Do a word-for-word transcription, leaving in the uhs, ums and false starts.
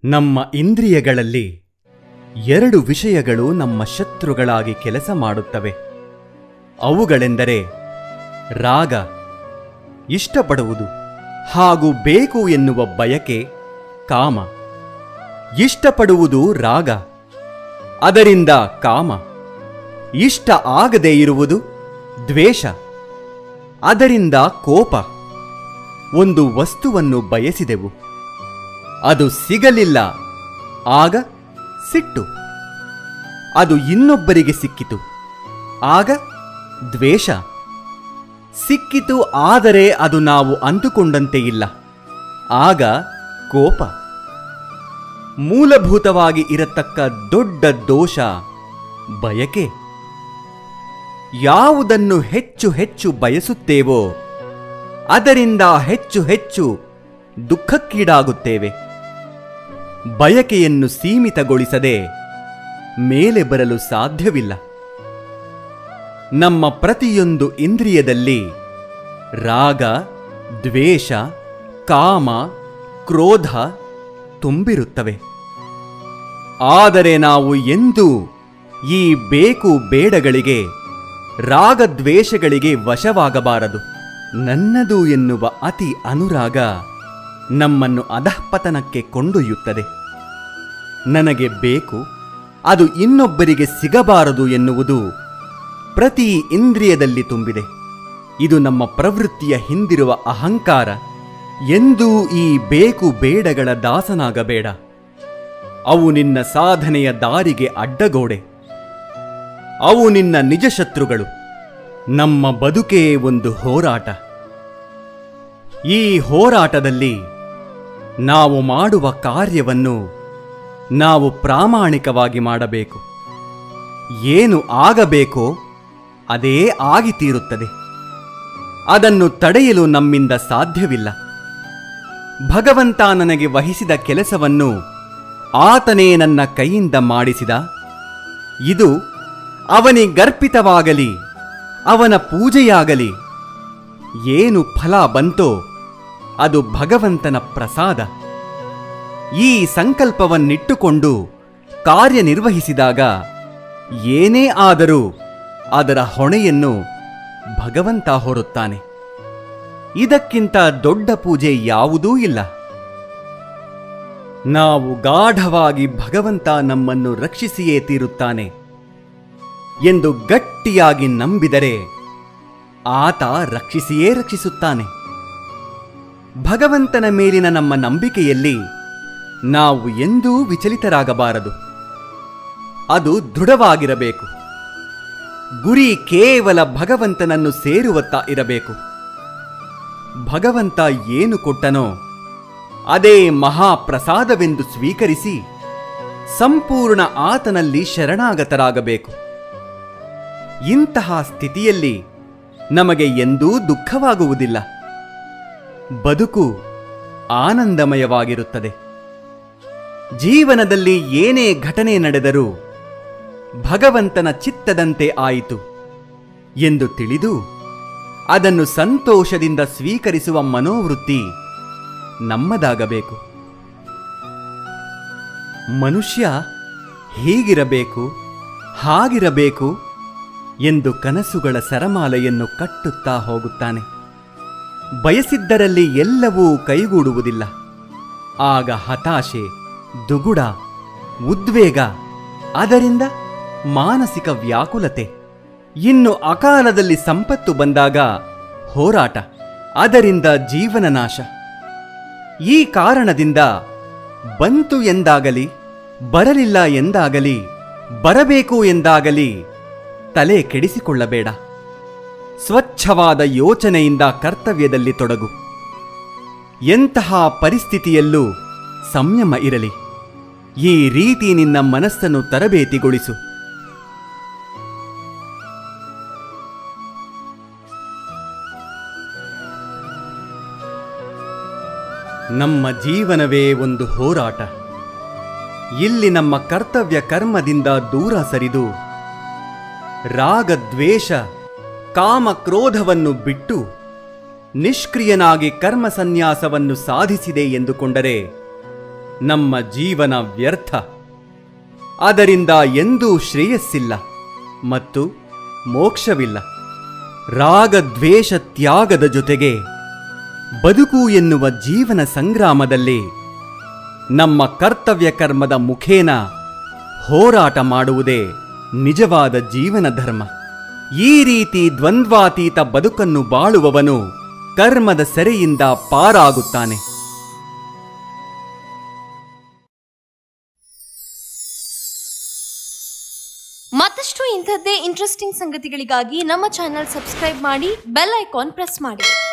ನಮ್ಮ ಇಂದ್ರಿಯಗಳಲ್ಲಿ ಎರಡು ವಿಷಯಗಳು ನಮ್ಮ ಶತ್ರುಗಳಾಗಿ ಕೆಲಸ ಮಾಡುತ್ತವೆ. ಅವುಗಳೆಂದರೆ ರಾಗ, ಇಷ್ಟಪಡುವುದು, ಹಾಗೂ ಬೇಕು ಎನ್ನುವ ಬಯಕೆ, ಕಾಮ. ಇಷ್ಟಪಡುವುದು ರಾಗ, ಅದರಿಂದ ಕಾಮ. ಇಷ್ಟ ಆಗದೇ ಇರುವುದು ದ್ವೇಷ, ಅದರಿಂದ ಕೋಪ. ಒಂದು ವಸ್ತುವನ್ನು ಬಯಸಿದೆವು, ಅದು ಸಿಗಲಿಲ್ಲ, ಆಗ ಸಿಟ್ಟು. ಅದು ಇನ್ನೊಬ್ಬರಿಗೆ ಸಿಕ್ಕಿತು, ಆಗ ದ್ವೇಷ. ಸಿಕ್ಕಿತು ಆದರೆ ಅದು ನಾವು ಅಂದುಕೊಂಡಂತೆ ಇಲ್ಲ, ಆಗ ಕೋಪ. ಮೂಲಭೂತವಾಗಿ ಇರತಕ್ಕ ದೊಡ್ಡ ದೋಷ ಬಯಕೆ. ಯಾವುದನ್ನು ಹೆಚ್ಚು ಹೆಚ್ಚು ಬಯಸುತ್ತೇವೋ ಅದರಿಂದ ಹೆಚ್ಚು ಹೆಚ್ಚು ದುಃಖಕ್ಕೀಡಾಗುತ್ತೇವೆ. ಬಯಕೆಯನ್ನು ಸೀಮಿತಗೊಳಿಸದೆ ಮೇಲೆ ಬರಲು ಸಾಧ್ಯವಿಲ್ಲ. ನಮ್ಮ ಪ್ರತಿಯೊಂದು ಇಂದ್ರಿಯದಲ್ಲಿ ರಾಗ, ದ್ವೇಷ, ಕಾಮ, ಕ್ರೋಧ ತುಂಬಿರುತ್ತವೆ. ಆದರೆ ನಾವು ಎಂದೂ ಈ ಬೇಕು ಬೇಡಗಳಿಗೆ, ರಾಗದ್ವೇಷಗಳಿಗೆ ವಶವಾಗಬಾರದು. ನನ್ನದು ಎನ್ನುವ ಅತಿ ಅನುರಾಗ ನಮ್ಮನ್ನು ಅಧಃಪತನಕ್ಕೆ ಕೊಂಡೊಯ್ಯುತ್ತದೆ. ನನಗೆ ಬೇಕು, ಅದು ಇನ್ನೊಬ್ಬರಿಗೆ ಸಿಗಬಾರದು ಎನ್ನುವುದು ಪ್ರತಿ ಇಂದ್ರಿಯದಲ್ಲಿ ತುಂಬಿದೆ. ಇದು ನಮ್ಮ ಪ್ರವೃತ್ತಿಯ ಹಿಂದಿರುವ ಅಹಂಕಾರ. ಎಂದೂ ಈ ಬೇಕು ಬೇಡಗಳ ದಾಸನಾಗಬೇಡ. ಅವು ನಿನ್ನ ಸಾಧನೆಯ ದಾರಿಗೆ ಅಡ್ಡಗೋಡೆ. ಅವು ನಿನ್ನ ನಿಜ ಶತ್ರುಗಳು. ನಮ್ಮ ಬದುಕೇ ಒಂದು ಹೋರಾಟ. ಈ ಹೋರಾಟದಲ್ಲಿ ನಾವು ಮಾಡುವ ಕಾರ್ಯವನ್ನು ನಾವು ಪ್ರಾಮಾಣಿಕವಾಗಿ ಮಾಡಬೇಕು. ಏನು ಆಗಬೇಕೋ ಅದೇ ಆಗಿತೀರುತ್ತದೆ. ಅದನ್ನು ತಡೆಯಲು ನಮ್ಮಿಂದ ಸಾಧ್ಯವಿಲ್ಲ. ಭಗವಂತ ನನಗೆ ವಹಿಸಿದ ಕೆಲಸವನ್ನು ಆತನೇ ನನ್ನ ಕೈಯಿಂದ ಮಾಡಿಸಿದ. ಇದು ಅವನಿಗರ್ಪಿತವಾಗಲಿ, ಅವನ ಪೂಜೆಯಾಗಲಿ. ಏನು ಫಲ ಬಂತೋ ಅದು ಭಗವಂತನ ಪ್ರಸಾದ. ಈ ಸಂಕಲ್ಪವನ್ನಿಟ್ಟುಕೊಂಡು ಕಾರ್ಯನಿರ್ವಹಿಸಿದಾಗ ಏನೇ ಆದರೂ ಅದರ ಹೊಣೆಯನ್ನು ಭಗವಂತ ಹೊರುತ್ತಾನೆ. ಇದಕ್ಕಿಂತ ದೊಡ್ಡ ಪೂಜೆ ಯಾವುದೂ ಇಲ್ಲ. ನಾವು ಗಾಢವಾಗಿ ಭಗವಂತ ನಮ್ಮನ್ನು ರಕ್ಷಿಸಿಯೇ ತೀರುತ್ತಾನೆ ಎಂದು ಗಟ್ಟಿಯಾಗಿ ನಂಬಿದರೆ ಆತ ರಕ್ಷಿಸಿಯೇ ರಕ್ಷಿಸುತ್ತಾನೆ. ಭಗವಂತನ ಮೇಲಿನ ನಮ್ಮ ನಂಬಿಕೆಯಲ್ಲಿ ನಾವು ಎಂದೂ ವಿಚಲಿತರಾಗಬಾರದು. ಅದು ದೃಢವಾಗಿರಬೇಕು. ಗುರಿ ಕೇವಲ ಭಗವಂತನನ್ನು ಸೇರುವತ್ತ ಇರಬೇಕು. ಭಗವಂತ ಏನು ಕೊಟ್ಟನೋ ಅದೇ ಮಹಾಪ್ರಸಾದವೆಂದು ಸ್ವೀಕರಿಸಿ ಸಂಪೂರ್ಣ ಆತನಲ್ಲಿ ಶರಣಾಗತರಾಗಬೇಕು. ಇಂತಹ ಸ್ಥಿತಿಯಲ್ಲಿ ನಮಗೆ ಎಂದೂ ದುಃಖವಾಗುವುದಿಲ್ಲ. ಬದುಕು ಆನಂದಮಯವಾಗಿರುತ್ತದೆ. ಜೀವನದಲ್ಲಿ ಏನೇ ಘಟನೆ ನಡೆದರೂ ಭಗವಂತನ ಚಿತ್ತದಂತೆ ಆಯಿತು ಎಂದು ತಿಳಿದು ಅದನ್ನು ಸಂತೋಷದಿಂದ ಸ್ವೀಕರಿಸುವ ಮನೋವೃತ್ತಿ ನಮ್ಮದಾಗಬೇಕು. ಮನುಷ್ಯ ಹೀಗಿರಬೇಕು, ಹಾಗಿರಬೇಕು ಎಂದು ಕನಸುಗಳ ಸರಮಾಲೆಯನ್ನು ಕಟ್ಟುತ್ತಾ ಹೋಗುತ್ತಾನೆ. ಬಯಸಿದ್ದರಲ್ಲಿ ಎಲ್ಲವೂ ಕೈಗೂಡುವುದಿಲ್ಲ. ಆಗ ಹತಾಶೆ, ದುಗುಡ, ಉದ್ವೇಗ, ಅದರಿಂದ ಮಾನಸಿಕ ವ್ಯಾಕುಲತೆ. ಇನ್ನು ಅಕಾಲದಲ್ಲಿ ಸಂಪತ್ತು ಬಂದಾಗ ಹೋರಾಟ, ಅದರಿಂದ ಜೀವನ ನಾಶ. ಈ ಕಾರಣದಿಂದ ಬಂತು ಎಂದಾಗಲಿ, ಬರಲಿಲ್ಲ ಎಂದಾಗಲಿ, ಬರಬೇಕು ಎಂದಾಗಲಿ ತಲೆ ಕೆಡಿಸಿಕೊಳ್ಳಬೇಡ. ಸ್ವಚ್ಛವಾದ ಯೋಚನೆಯಿಂದ ಕರ್ತವ್ಯದಲ್ಲಿ ತೊಡಗು. ಎಂತಹ ಪರಿಸ್ಥಿತಿಯಲ್ಲೂ ಸಂಯಮ ಇರಲಿ. ಈ ರೀತಿ ನಿನ್ನ ಮನಸ್ಸನ್ನು ತರಬೇತಿಗೊಳಿಸು. ನಮ್ಮ ಜೀವನವೇ ಒಂದು ಹೋರಾಟ. ಇಲ್ಲಿ ನಮ್ಮ ಕರ್ತವ್ಯ ಕರ್ಮದಿಂದ ದೂರ ಸರಿದು ರಾಗದ್ವೇಷ, ಕಾಮ, ಕ್ರೋಧವನ್ನು ಬಿಟ್ಟು ನಿಷ್ಕ್ರಿಯನಾಗಿ ಕರ್ಮ ಸನ್ಯಾಸವನ್ನು ಸಾಧಿಸಿದೆ ಎಂದುಕೊಂಡರೆ ನಮ್ಮ ಜೀವನ ವ್ಯರ್ಥ. ಅದರಿಂದ ಎಂದೂ ಶ್ರೇಯಸ್ಸಿಲ್ಲ ಮತ್ತು ಮೋಕ್ಷವಿಲ್ಲ. ರಾಗದ್ವೇಷ ತ್ಯಾಗದ ಜೊತೆಗೆ ಬದುಕು ಎನ್ನುವ ಜೀವನ ಸಂಗ್ರಾಮದಲ್ಲಿ ನಮ್ಮ ಕರ್ತವ್ಯ ಕರ್ಮದ ಮುಖೇನ ಹೋರಾಟ ಮಾಡುವುದೇ ನಿಜವಾದ ಜೀವನ ಧರ್ಮ. ಈ ರೀತಿ ದ್ವಂದ್ವಾತೀತ ಬದುಕನ್ನು ಬಾಳುವವನು ಕರ್ಮದ ಸೆರೆಯಿಂದ ಪಾರಾಗುತ್ತಾನೆ. ಮತ್ತಷ್ಟು ಇಂಥದ್ದೇ ಇಂಟ್ರೆಸ್ಟಿಂಗ್ ಸಂಗತಿಗಳಿಗಾಗಿ ನಮ್ಮ ಚಾನೆಲ್ ಸಬ್ಸ್ಕ್ರೈಬ್ ಮಾಡಿ, ಬೆಲ್ ಐಕಾನ್ ಪ್ರೆಸ್ ಮಾಡಿ.